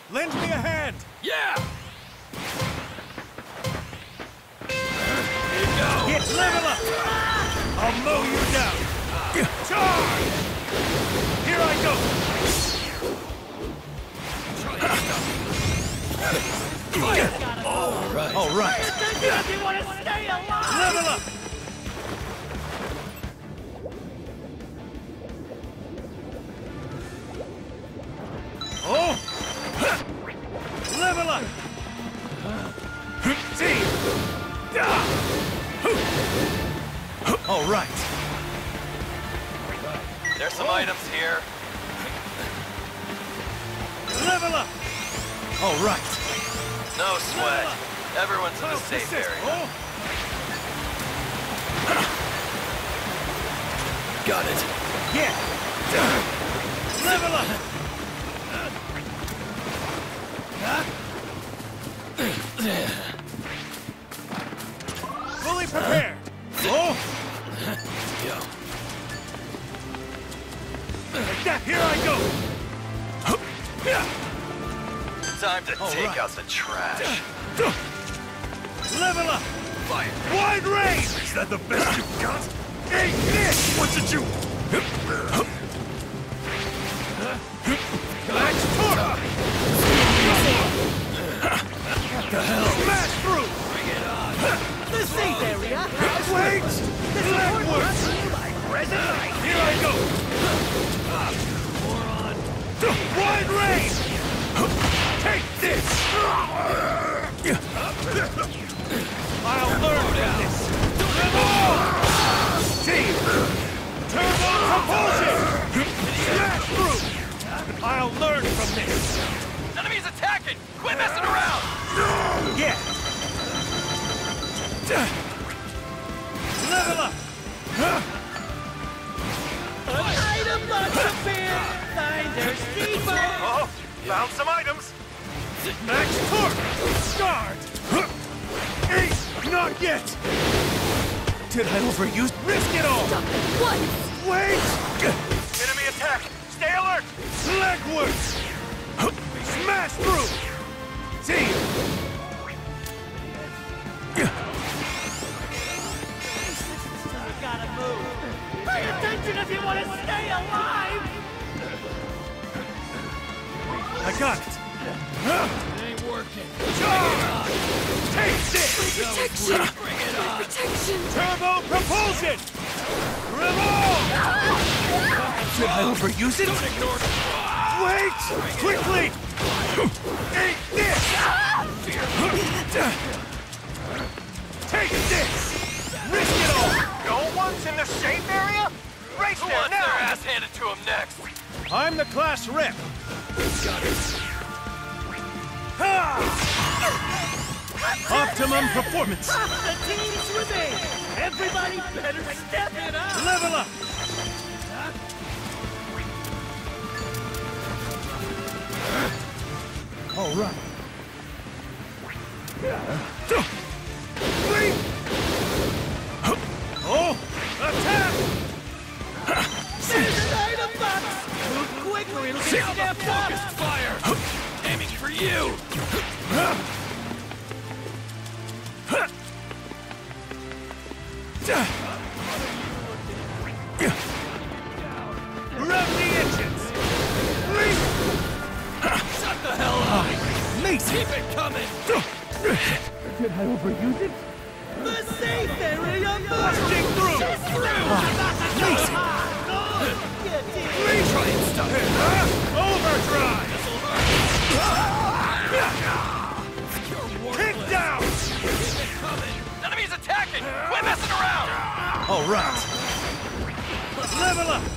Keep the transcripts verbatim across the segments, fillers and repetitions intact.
Lend me a hand! Yeah! Here you go! Get level up! I'll mow you down! Charge! Here I go! All right. All right! If you want to stay alive! Level up! Oh! Level up! See! All right! There's some items here. Level up! All right! No sweat. Everyone's in the safe area. Oh! Got it. Yeah! Level up! Fully prepared! Oh! Yo. Like that, here I go! Time to All take right. out the trash. Level up! Fire. Wide range! Is that the best you've got? Hey, this! What did you... Max torque! What the hell? Smash through! Bring it on. The safe area! Wait! Leftward! Resonate! Here I go! Moron. Wide range! Take this! I'll learn from this! Team! Turbo propulsion! Smash through! I'll learn from this! Enemies attacking! Quit messing around! Yeah! Level up! An item box appeared! Finder Steeper! Oh! Found some items! Max torque! Guard! Eight! Not yet! Did I overuse? Risk it all! What? Wait! Enemy attack! Stay alert! Legward! Smash through! Team! You gotta move! Pay attention if you want to stay alive! I got it! Huh? It ain't working. Charge! Take this! Protection! Bring it on. Protection! Turbo propulsion! Revolve! Did I overuse it? Don't ignore. Wait! Quickly! Eat this! Take this! Risk it all! No one's in the safe area? Race Who there wants their now! ass handed to him next? I'm the class rep. Got it. Optimum performance. The team's within! Everybody better step it up! Level up. All right. Three. Oh! Attack! There's an item box! Move quick or it'll get stepped up! Focused fire. Aiming for you. Rev the engines! Three. Shut the hell up. Mason! Keep it coming. Did I overuse it? The safe area Busting through! Mason! Get in! Try and stop it. Overdrive! You're Kick worthless. down! Keep it coming. Enemies attacking. Quit messing around. All right. Level up!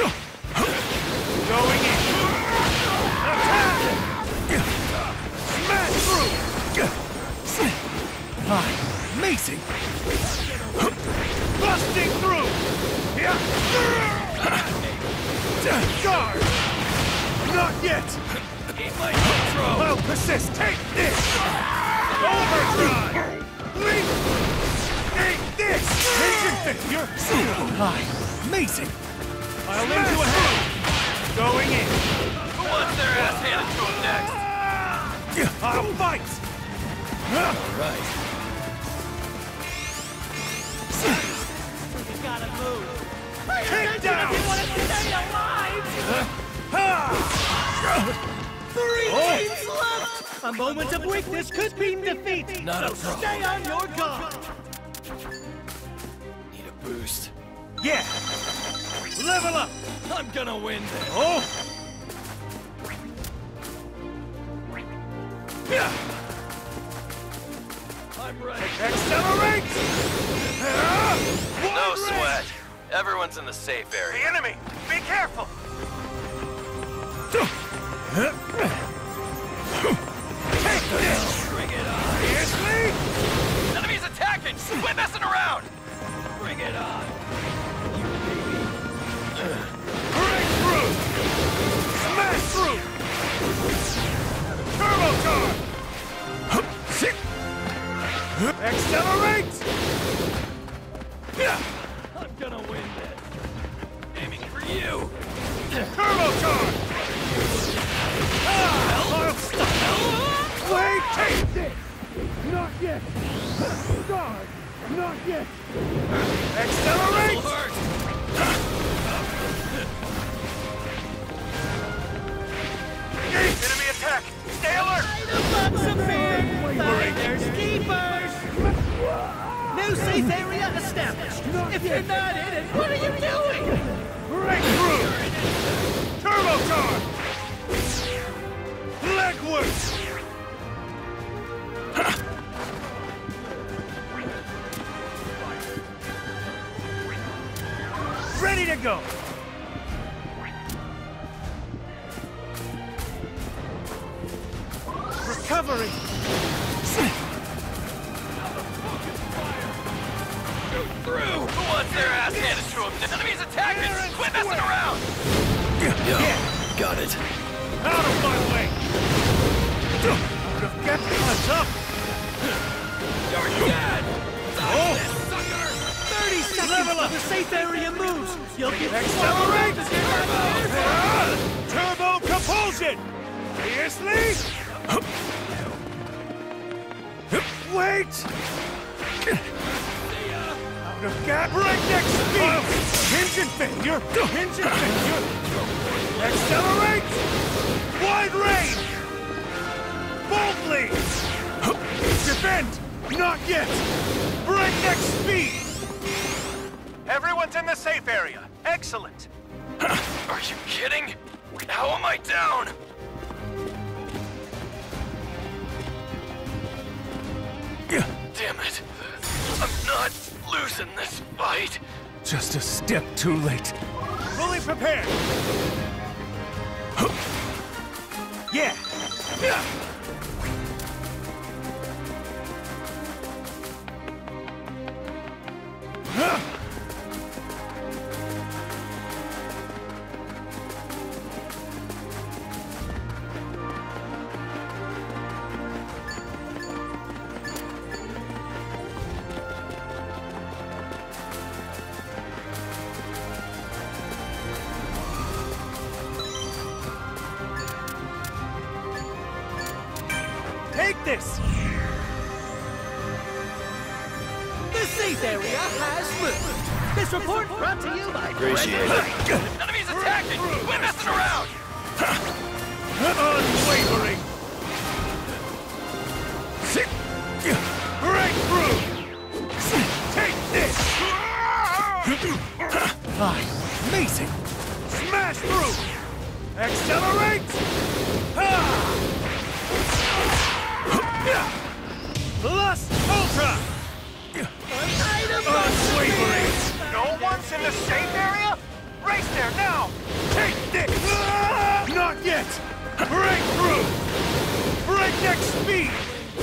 Going in! Attack! Smash through! Ah, amazing! Busting through! Guard! Not yet! Eat my intro. I'll persist! Take this! Overdrive! Leap! Take this! Engine failure! Hi! Amazing! I'll lend you a hand! Going in! Who wants their ass handed to him next? I'll fight! All right. You gotta move. Pay Kick attention down! if you want to stay alive! Three Oh. teams left! A moment of weakness could mean defeat! Not a so problem. stay on your guard! Need a boost. Yeah! Level up! I'm gonna win this. Oh! Yeah! I'm ready. Accelerate! Ah! No Wide range! sweat. Everyone's in the safe The area. enemy! Be careful! Take this! Bring it on. Seriously? Enemy's attacking! Quit messing around! Bring it on. Break through! Smash through! Turbo charge! Accelerate! I'm gonna win this. Aiming for you. Turbo charge! Ah, I'll stop! Wait! Take this! Not yet! Guard! Not yet! Accelerate! It'll hurt. Enemy attack! Stay alert! Lots of fear! Fighters, keepers! New safe area established! If you're not in it, what are you doing? Breakthrough! Turbo charge! Leg work! Ready to go! Recovery! Through! Who wants their ass handed to them? Enemy's attacking! Fair and Quit messing square. around! Yeah. Got it. Out of my way! Out of get us up! You're dead! Oh! This sucker! thirty seconds Level till up. the safe area moves! You'll get Accelerate! swallowed if you're not careful. Ah! Turbo propulsion! Seriously? Wait! Out of gas! Breakneck speed! Engine failure! Engine failure! Accelerate! Wide range! Boldly! Defend! Not yet! Breakneck speed! Everyone's in the safe area. Excellent. Are you kidding? How am I down? Damn it. I'm not losing this fight. Just a step too late. Fully prepared. Yeah. Yeah. Huh. Take this! The safe area has moved! This report brought to you by Appreciate it. Enemy's attacking! Quit messing around! Unwavering! Breakthrough! Take this! Amazing! Smash through! Accelerate! Plus Ultra! Unwavering! No one's in the safe area? Race there now! Take this! Not yet! Breakthrough! Breakneck speed!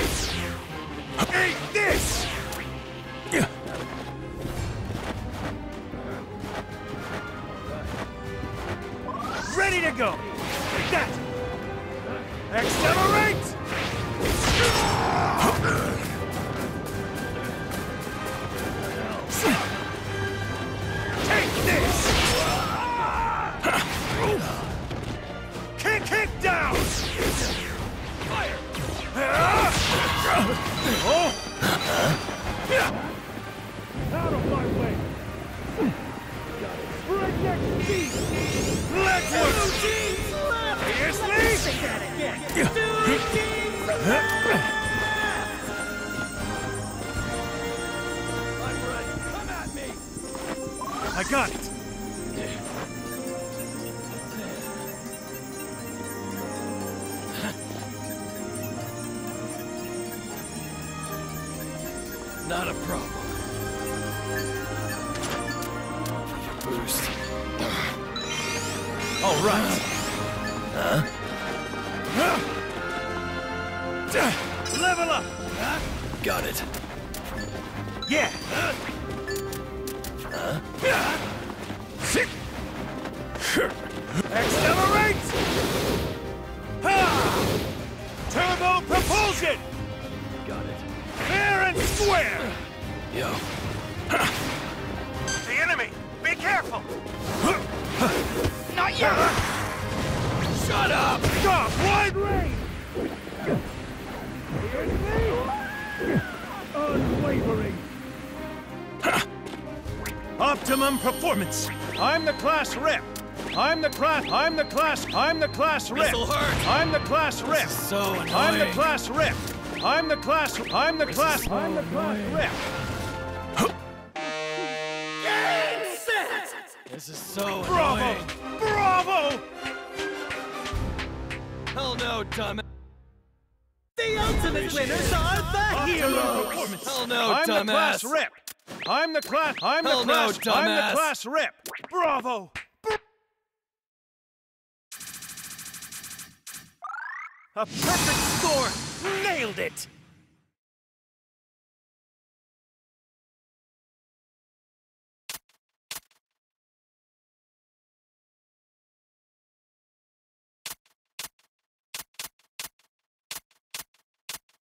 Eat this! Ready to go! Like that! Accelerate! Take this! Kick, kick down! Fire! Oh! Out of my way! Breakneck speed! Let's go! Seriously? Say that again. Two teams left. I'm ready. Come at me. I got it! Not a problem. Boost. All right. Huh? Level up! Got it. Yeah! Accelerate! Ha! Turbo propulsion! Got it. Fair and square! Yo. The enemy! Be careful! Not yet! Shut up! Stop! Wide range! Unwavering! Optimum performance! I'm the class rep! I'm the class, I'm the class, I'm the class rep! This'll hurt! I'm the class rep! So annoying! I'm the class rep! I'm the class, I'm the class, I'm the class rep! Game set. This is so Bravo! annoying! Bravo! Hell no, dumb. The ultimate winners are the Optimum heroes. performance! Hell no, I'm dumbass. the class rep! I'm the class, I'm Hell the no, class, I'm dumbass. the class rep! Bravo! A perfect score! Nailed it!